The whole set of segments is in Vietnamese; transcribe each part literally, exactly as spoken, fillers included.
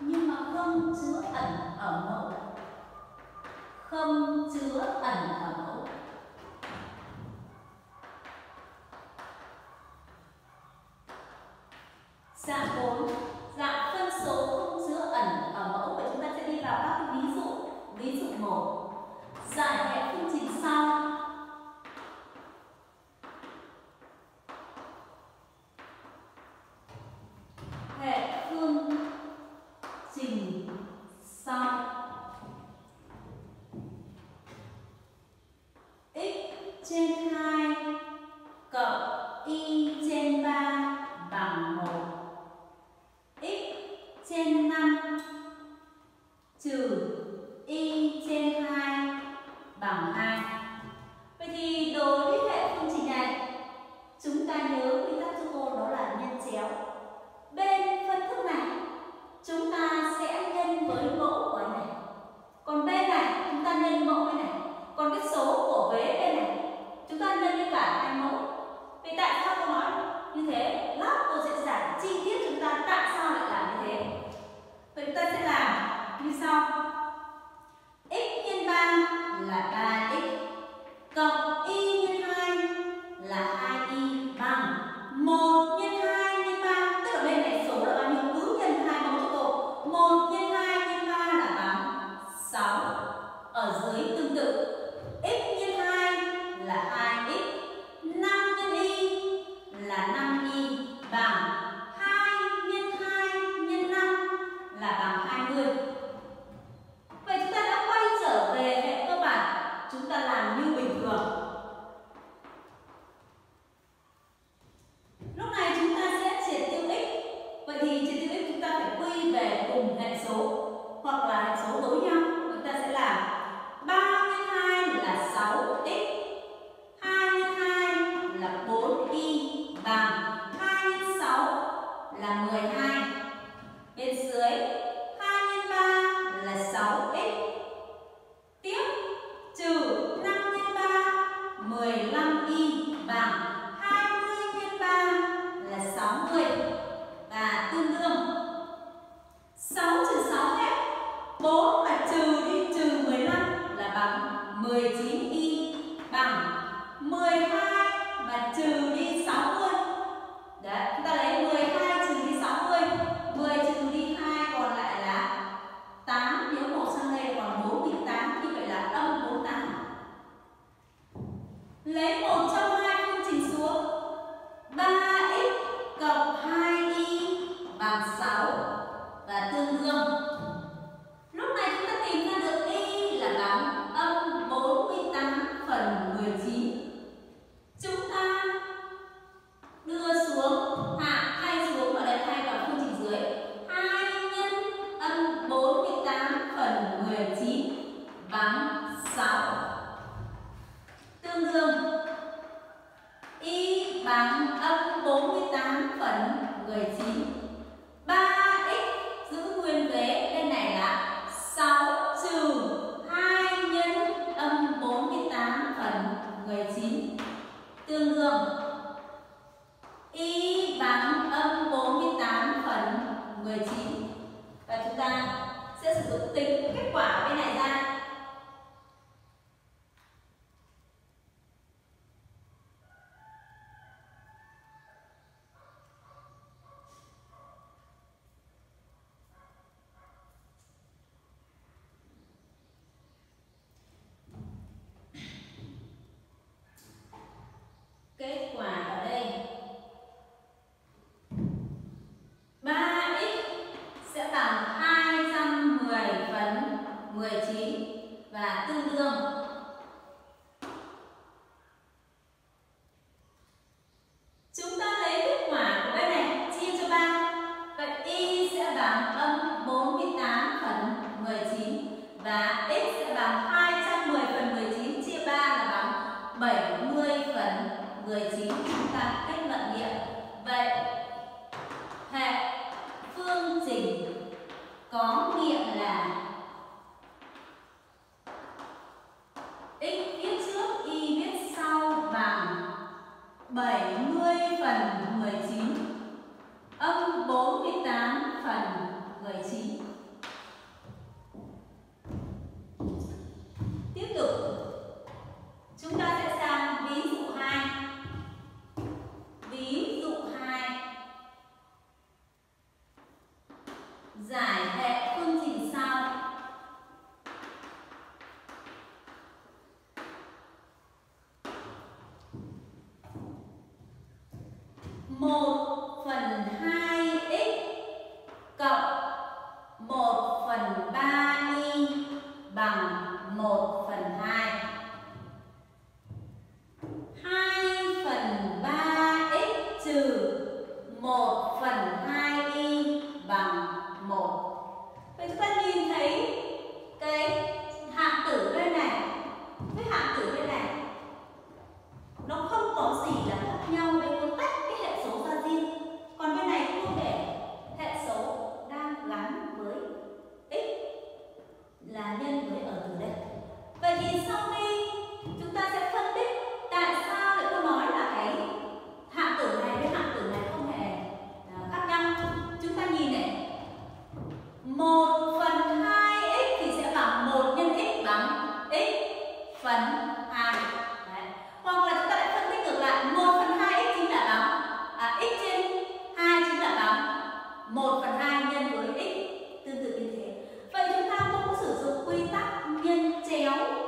nhưng mà không chứa ẩn ở mẫu. Không chứa ẩn ở mẫu. Dạng bốn, dạng phân số không chứa ẩn ở mẫu, và chúng ta sẽ đi vào các cái ví dụ. Ví dụ một, giải hệ phương trình sau. Hệ phương trình sau. X trên hai cộng y trên ba bằng một. X trên năm trừ y trên hai bằng hai. Vậy thì đối với hệ phương trình này, chúng ta nhớ quy tắc cho cô đó là nhân chéo. Bên phân thức này chúng ta sẽ nhân với mẫu của anh này, còn bên này chúng ta nhân mẫu bên này, còn cái số của vế bên này chúng ta nhân với cả hai mẫu. Vậy tại sao cô nói như thế? Lát cô sẽ giải chi tiết chúng ta tại sao lại làm như thế. Vậy chúng ta sẽ làm như sau. X nhân ba là ba x cộng y nhân hai là hai y bằng một nhân hai nhân ba, tức là bên này số là bao nhiêu cứ nhân hai mẫu cho cô. một nhân hai nhân ba là bằng sáu. Ở dưới tương tự x nhân hai là hai x, năm nhân y là năm y bằng hai nhân hai nhân năm là bằng hai mươi. Vậy chúng ta đã quay trở về hệ cơ bản, chúng ta làm như bình thường. Lúc này chúng ta sẽ triệt tiêu x. Vậy thì triệt tiêu x chúng ta phải quy về cùng hệ số hoặc là hệ số đối nhau. Chúng ta sẽ làm ba nhân hai là sáu x, hai nhân hai là bốn y bằng hai nhân sáu là mười hai. Bên dưới hai nhân ba là sáu x. Tiếp trừ năm nhân ba mười lăm y bằng hai mươi nhân ba là sáu mươi. Và tương đương sáu trừ sáu hết, bốn mà trừ đi trừ mười lăm là bằng mười chín y bằng mười hai mà trừ đi sáu mươi. Đấy, chúng ta lấy mười hai trừ đi sáu mươi, mười trừ đi hai còn lại là tám. Nếu một sang đây còn bốn thì tám, như vậy là âm bốn mươi tám. Lấy một trong hai phương trình xuống, ba x cộng hai y bằng sáu và tương đương. Lúc này chúng ta tìm ra được y là bằng âm bốn mươi tám phần mười chín. Chúng ta đưa xuống, hạ thay xuống, ở đây thay vào phương trình dưới. hai nhân âm bốn mươi tám phần mười chín bằng sáu. Tương đương y bằng âm bốn mươi tám phần mười chín. ba x giữ nguyên vế, bên này là sáu trừ hai nhân âm bốn mươi tám phần mười chín. Tương đương y bằng âm bốn mươi tám phần mười chín. Và chúng ta sẽ sử dụng tính kết quả bên này ra. Kết quả ở đây ba x sẽ bằng hai trăm mười phần mười chín và tương đương chúng ta lấy kết quả của bên này chia cho ba. Vậy y sẽ bằng âm bốn mươi tám phần mười chín và x sẽ bằng hai trăm mười phần mười chín chia ba là bằng bảy mươi phần mười chín. Chúng ta kết luận nghiệm. Vậy hệ phương trình có nghiệm là x viết trước y viết sau bằng bảy mươi phần mười chín âm bốn mươi tám phần mười chín. một phần hai x cộng một phần ba y bằng một phần hai. hai phần ba x trừ một phần hai y bằng một. Vậy chúng ta nhìn thấy cái hạng tử đây này với hạng tử đây này nó không có gì là khác nhau, để có tách cái hệ số ra riêng. Còn bên này không để hệ số đang gắn với x là nhân với ở từ đây. Vậy thì sau khi chúng ta sẽ phân tích tại sao lại tôi nói là cái hạng tử này với hạng tử này không hề khác nhau. Chúng ta nhìn này, một phần hai x thì sẽ bằng một nhân x bằng x phần hai. Đấy. Hoặc là chúng ta lại phân tích ngược lại, một phần hai x chính là bằng à, x trên hai chính là bằng một phần hai nhân với x, tương tự như thế. Vậy chúng ta cũng sử dụng quy tắc nhân chéo.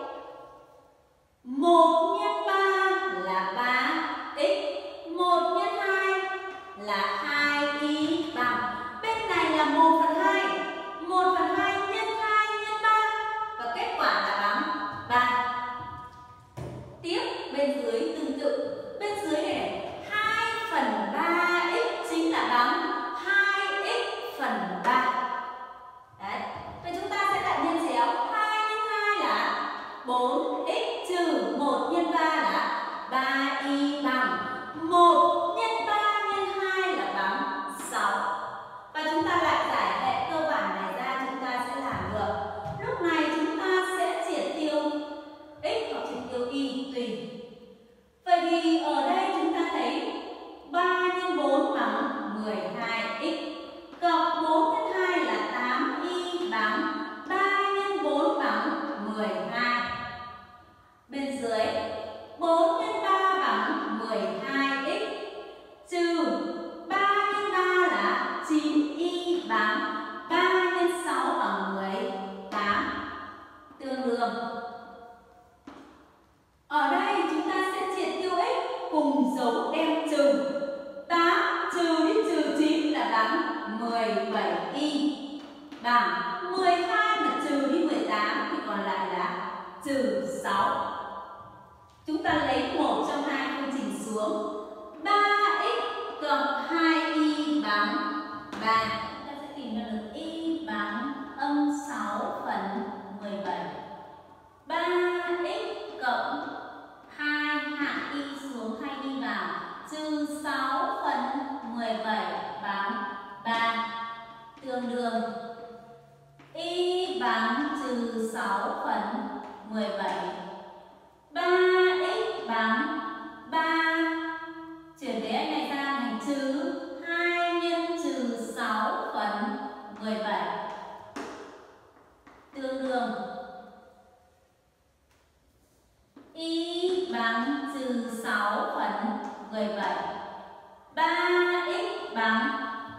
một nhân ba là ba x, một nhân hai là hai y bằng. Bên này là một phần hai, một phần hai nhân hai nhân ba và kết quả là bằng ba. Tiếp bên dưới tương tự, bên dưới này hai phần ba x chính là bằng hai x phần ba. Đấy. Vậy chúng ta sẽ lại nhân chéo, hai nhân hai là bốn x trừ một nhân ba là ba y bằng một nhân ba nhân hai là bằng sáu. Và chúng ta lại giải hệ cơ bản này ra, chúng ta sẽ làm được. Lúc này chúng ta sẽ triệt tiêu x hoặc triệt tiêu y tùy. Vậy thì ở đây chúng ta thấy ba nhân bốn bằng mười hai x cộng bốn nhân hai là tám y bằng ba nhân bốn bằng mười hai. Bên dưới bốn nhân ba bằng mười hai x trừ ba nhân ba là chín y bằng ba nhân sáu bằng mười tám. Tương đương. Ở đây chúng ta sẽ triệt tiêu x cùng dấu đem trừ. tám trừ đi trừ chín là bằng mười bảy y bằng mười hai mà trừ đi mười tám thì còn lại là trừ sáu. Chúng ta lấy một trong hai phương trình xuống. ba x cộng hai y bằng ba. Chúng ta sẽ tìm ra được y bằng âm sáu phần mười bảy. ba x cộng hai hạ y xuống hai y vào trừ sáu phần mười bảy bằng ba. Tương đương y bằng trừ sáu phần mười bảy. ba x bằng ba. Chuyển cái x này ra thành trừ hai nhân trừ sáu phần mười bảy. Tương đương y bằng trừ sáu phần mười bảy. ba x bằng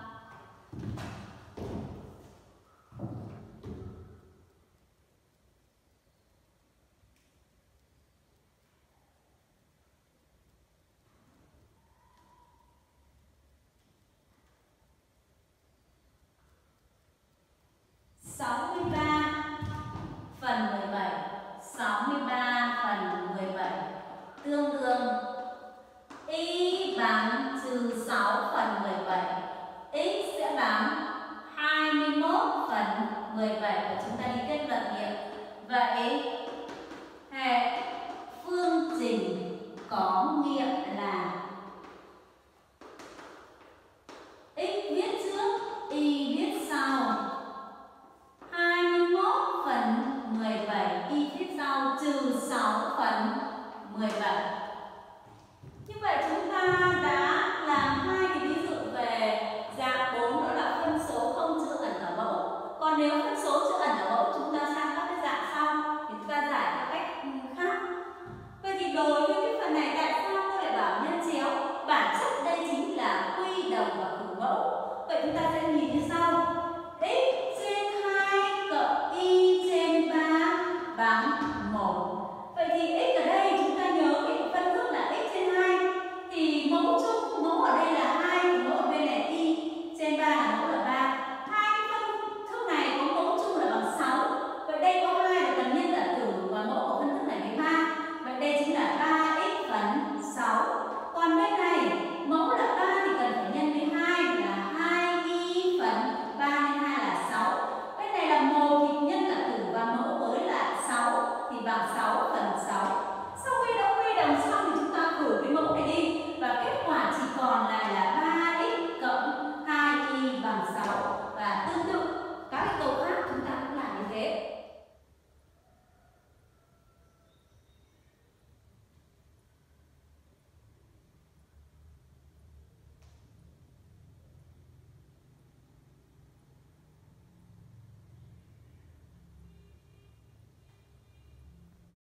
sáu mươi ba phần mười bảy. sáu mươi ba phần mười bảy tương đương y bằng trừ sáu phần mười bảy. X sẽ bằng hai mươi mốt phần mười bảy và chúng ta đi kết luận nghiệm. Vậy